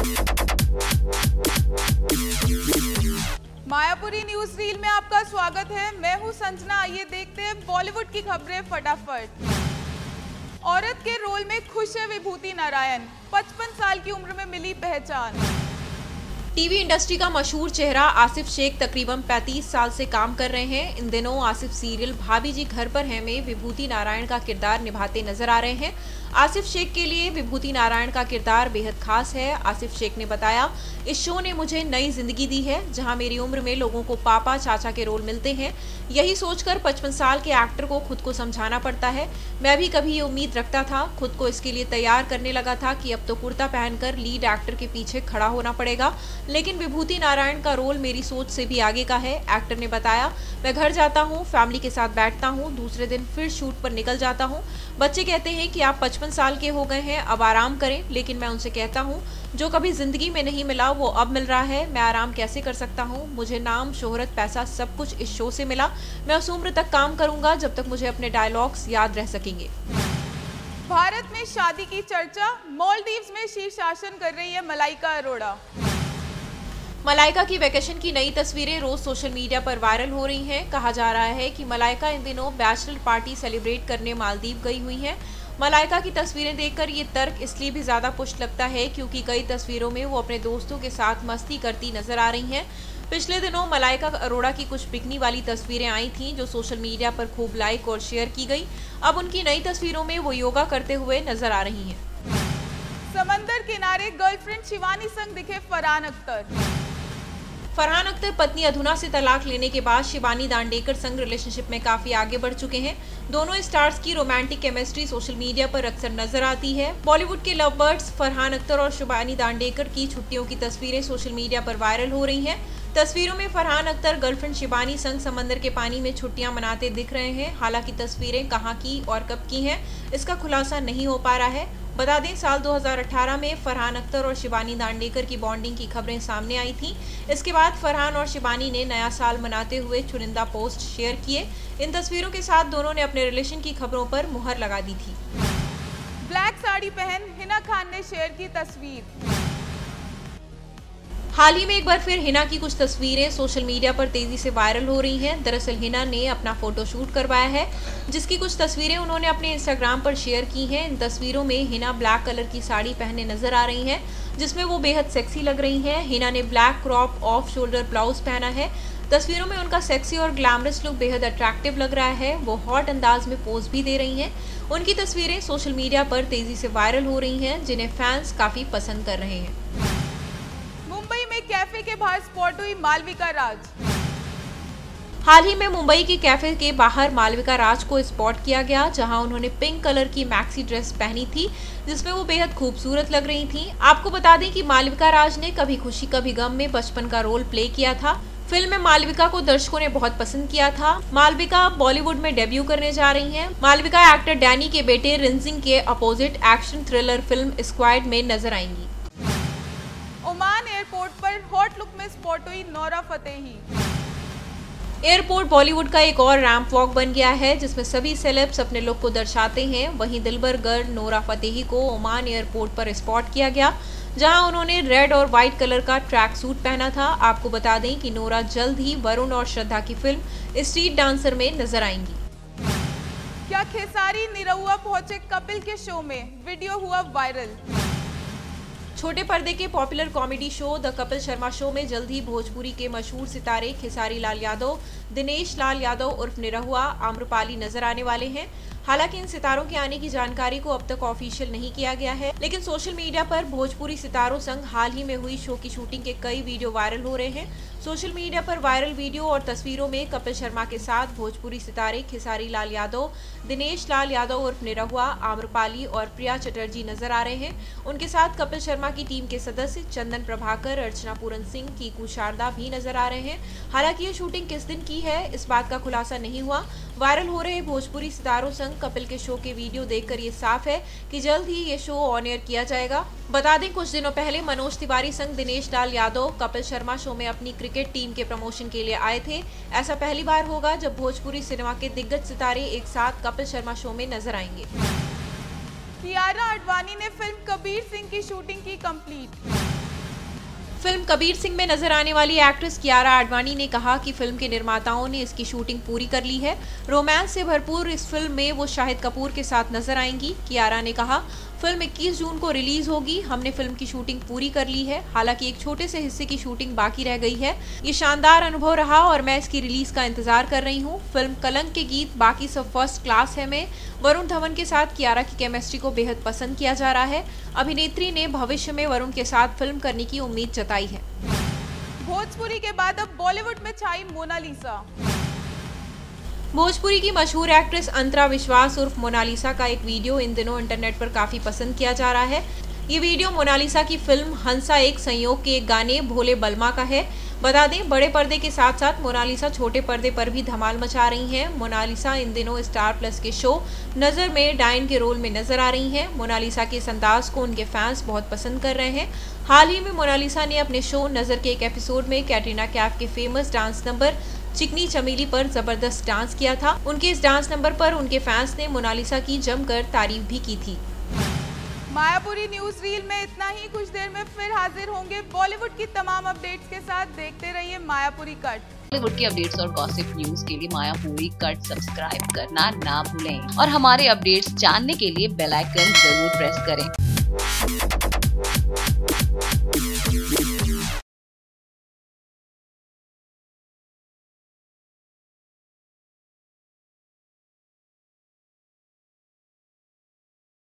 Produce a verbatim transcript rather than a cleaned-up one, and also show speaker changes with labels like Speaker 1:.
Speaker 1: Mayapuri news reel में आपका स्वागत है। मैं हूं संजना। आइए देखते हैं बॉलीवुड की खबरें फटाफट। औरत के रोल में खुश है विभूति नारायण, पचपन साल की उम्र में मिली पहचान।
Speaker 2: टीवी इंडस्ट्री का मशहूर चेहरा आसिफ शेख तकरीबन पैंतीस साल से काम कर रहे हैं। इन दिनों आसिफ सीरियल भाभी जी घर पर हैं में विभूति नारायण का किरदार निभाते नजर आ रहे हैं। आसिफ शेख के लिए विभूति नारायण का किरदार बेहद खास है। आसिफ शेख ने बताया, इस शो ने मुझे नई जिंदगी दी है, जहां मेरी उम्र में लोगों को पापा चाचा के रोल मिलते हैं। यही सोचकर पचपन साल के एक्टर को खुद को समझाना पड़ता है। मैं भी कभी ये उम्मीद रखता था, खुद को इसके लिए तैयार करने लगा था कि अब तो कुर्ता पहनकर लीड एक्टर के पीछे खड़ा होना पड़ेगा, लेकिन विभूति नारायण का रोल मेरी सोच से भी आगे का है। एक्टर ने बताया, मैं घर जाता हूँ, फैमिली के साथ बैठता हूँ, दूसरे दिन फिर शूट पर निकल जाता हूँ। बच्चे कहते हैं कि आप पचपन साल के हो गए हैं, अब आराम करें, लेकिन मैं उनसे कहता हूँ जो कभी जिंदगी में नहीं मिला वो अब मिल रहा है। मैं आराम कैसे कर सकता हूँ? मुझे नाम, शोहरत, पैसा सब कुछ इस शो से मिला। मैं उस उम्र तक काम करूंगा जब तक मुझे अपने डायलॉग्स याद रह सकेंगे।
Speaker 1: भारत में शादी की चर्चा, मालदीव्स में शीर्षासन कर रही है मलाइका अरोड़ा।
Speaker 2: मलाइका की वेकेशन की नई तस्वीरें रोज सोशल मीडिया पर वायरल हो रही हैं। कहा जा रहा है कि मलाइका इन दिनों बैचलर पार्टी सेलिब्रेट करने मालदीव गई हुई हैं। मलाइका की तस्वीरें देखकर ये तर्क इसलिए भी ज्यादा पुष्ट लगता है क्योंकि कई तस्वीरों में वो अपने दोस्तों के साथ मस्ती करती नजर आ रही हैं। पिछले दिनों मलाइका अरोड़ा की कुछ बिकनी वाली तस्वीरें आई थीं जो सोशल मीडिया पर खूब लाइक और शेयर की गई। अब उनकी नई तस्वीरों में वो योगा करते हुए नजर आ रही हैं।
Speaker 1: समंदर किनारे गर्लफ्रेंड शिवानी संग दिखे फरहान अख्तर।
Speaker 2: फरहान अख्तर पत्नी अधुना से तलाक लेने के बाद शिबानी दांडेकर संग रिलेशनशिप में काफी आगे बढ़ चुके हैं। दोनों स्टार्स की रोमांटिक केमिस्ट्री सोशल मीडिया पर अक्सर नजर आती है। बॉलीवुड के लव बर्ड्स फरहान अख्तर और शिबानी दांडेकर की छुट्टियों की तस्वीरें सोशल मीडिया पर वायरल हो रही हैं। तस्वीरों में फरहान अख्तर गर्लफ्रेंड शिबानी संग समंदर के पानी में छुट्टियां मनाते दिख रहे हैं। हालांकि तस्वीरें कहां की और कब की हैं, इसका खुलासा नहीं हो पा रहा है। बता दें, साल दो हज़ार अठारह में फरहान अख्तर और शिबानी दांडेकर की बॉन्डिंग की खबरें सामने आई थीं। इसके बाद फरहान और शिबानी ने नया साल मनाते हुए चुनिंदा पोस्ट शेयर किए। इन तस्वीरों के साथ दोनों ने अपने रिलेशन की खबरों पर मुहर लगा दी थी।
Speaker 1: ब्लैक साड़ी पहन हिना खान ने शेयर की तस्वीर।
Speaker 2: हाल ही में एक बार फिर हिना की कुछ तस्वीरें सोशल मीडिया पर तेजी से वायरल हो रही हैं। दरअसल हिना ने अपना फोटोशूट करवाया है, जिसकी कुछ तस्वीरें उन्होंने अपने इंस्टाग्राम पर शेयर की हैं। इन तस्वीरों में हिना ब्लैक कलर की साड़ी पहने नजर आ रही हैं, जिसमें वो बेहद सेक्सी लग रही हैं। हिना ने black crop off shoulder blouse पहना है। तस्वीरों में उनका सेक्सी और ग्लैमरस लुक बेहद अट्रैक्टिव लग रहा है। वो हॉट अंदाज में पोज भी दे रही हैं। उनकी तस्वीरें सोशल मीडिया पर तेजी से वायरल हो रही हैं, जिन्हें फैंस काफी पसंद कर रहे हैं।
Speaker 1: मुंबई में कैफे के बाहर स्पॉट हुई मालविका राज।
Speaker 2: हाल ही में मुंबई के कैफे के बाहर मालविका राज को स्पॉट किया गया, जहां उन्होंने पिंक कलर की मैक्सी ड्रेस पहनी थी, जिसमें वो बेहद खूबसूरत लग रही थीं। आपको बता दें कि मालविका राज ने कभी खुशी कभी गम में बचपन का रोल प्ले किया था। फिल्म में मालविका को दर्शकों ने बहुत पसंद किया था। मालविका बॉलीवुड में डेब्यू करने जा रही हैं। मालविका एक्टर डैनी के बेटे रिंजिंग के opposite action thriller film Squad में नजर आएंगी।
Speaker 1: ओमान एयरपोर्ट पर हॉट लुक में स्पॉट हुई नोरा फतेही।
Speaker 2: एयरपोर्ट बॉलीवुड का एक और रैंप वॉक बन गया है, जिसमें सभी सेलेब्स अपने लुक को दर्शाते हैं। वहीं दिलबर गर्ल नोरा फतेही को ओमान एयरपोर्ट पर स्पॉट किया गया, जहां उन्होंने रेड और व्हाइट कलर का ट्रैक सूट पहना था। आपको बता दें कि नोरा जल्द ही वरुण और श्रद्धा की फिल्म स्ट्रीट डांसर में नजर आएंगी।
Speaker 1: क्या खेसारी निरहुआ पहुंचे कपिल के शो में? वीडियो हुआ वायरल।
Speaker 2: छोटे पर्दे के popular comedy show the Kapil Sharma show में जल्द ही भोजपुरी के मशहूर सितारे खेसारी लाल यादव, दिनेश लाल यादव उर्फ निरहुआ, आम्रपाली नजर आने वाले हैं। हालांकि इन सितारों के आने की जानकारी को अब तक ऑफिशियल नहीं किया गया है, लेकिन सोशल मीडिया पर भोजपुरी सितारों संग हाल ही में हुई शो की शूटिंग के कई वीडियो वायरल हो रहे हैं। सोशल मीडिया पर वायरल वीडियो और तस्वीरों में कपिल शर्मा के साथ भोजपुरी सितारे खेसारी लाल यादव, दिनेश लाल यादव उर्फ निरहुआ, आम्रपाली और प्रिया चटर्जी नजर आ रहे हैं। उनके साथ कपिल शर्मा की टीम के सदस्य चंदन प्रभाकर, अर्चना पूरन सिंह, कीकू शारदा भी नजर आ रहे हैं। हालांकि ये शूटिंग किस दिन की है, इस बात का खुलासा नहीं हुआ। वायरल हो रहे भोजपुरी सितारों संग कपिल के शो के वीडियो देखकर ये साफ है कि जल्द ही ये शो ऑन एयर किया जाएगा। बता दें, कुछ दिनों पहले मनोज तिवारी संग दिनेश लाल यादव कपिल शर्मा शो में अपनी क्रिकेट टीम के प्रमोशन के लिए आए थे। ऐसा पहली बार होगा जब भोजपुरी सिनेमा के दिग्गज सितारे एक साथ कपिल शर्मा शो में नजर आएंगे।
Speaker 1: कियारा आडवाणी ने फिल्म कबीर सिंह की शूटिंग की कंप्लीट।
Speaker 2: फिल्म कबीर सिंह में नजर आने वाली एक्ट्रेस कियारा आडवाणी ने कहा कि फिल्म के निर्माताओं ने इसकी शूटिंग पूरी कर ली है। रोमांस से भरपूर इस फिल्म में वो शाहिद कपूर के साथ नजर आएंगी। कियारा ने कहा, फिल्म इक्कीस जून को रिलीज होगी। हमने फिल्म की शूटिंग पूरी कर ली है। हालांकि एक छोटे से हिस्से की शूटिंग बाकी रह गई है। ये शानदार अनुभव रहा और मैं इसकी रिलीज का इंतजार कर रही हूँ। फिल्म कलंक के गीत बाकी सब फर्स्ट क्लास है में वरुण धवन के साथ कियारा की केमिस्ट्री को बेहद पसंद किया जा रहा है। अभिनेत्री ने भविष्य में वरुण के साथ फिल्म करने की उम्मीद जताई है।
Speaker 1: भोजपुरी के बाद अब बॉलीवुड में छाई मोनालिसा।
Speaker 2: भोजपुरी की मशहूर एक्ट्रेस अंतरा विश्वास उर्फ मोनालिसा का एक वीडियो इन दिनों इंटरनेट पर काफी पसंद किया जा रहा है। ये वीडियो मोनालिसा की फिल्म हंसा एक संयोग के एक गाने भोले बलमा का है। बता दें, बड़े पर्दे के साथ साथ मोनालिसा छोटे पर्दे पर भी धमाल मचा रही हैं। मोनालिसा इन दिनों स्टार प्लस के शो नजर में डायन के रोल में नजर आ रही हैं। मोनालिसा के इस अंदाज को उनके फैंस बहुत पसंद कर रहे हैं। हाल ही में मोनालिसा ने अपने शो नजर के एक एपिसोड में कैटरीना कैफ के फेमस डांस नंबर चिकनी चमेली पर जबरदस्त डांस किया था। उनके इस डांस नंबर पर उनके फैंस ने मोनालिसा की जमकर तारीफ भी की थी।
Speaker 1: मायापुरी न्यूज रील में इतना ही। कुछ देर में फिर हाजिर होंगे बॉलीवुड की तमाम अपडेट्स के साथ। देखते रहिए मायापुरी कट।
Speaker 3: बॉलीवुड की अपडेट्स और गॉसिप न्यूज के लिए मायापुरी कट सब्सक्राइब करना ना भूलें और हमारे अपडेट्स जानने के लिए बेल आइकन जरूर प्रेस करें।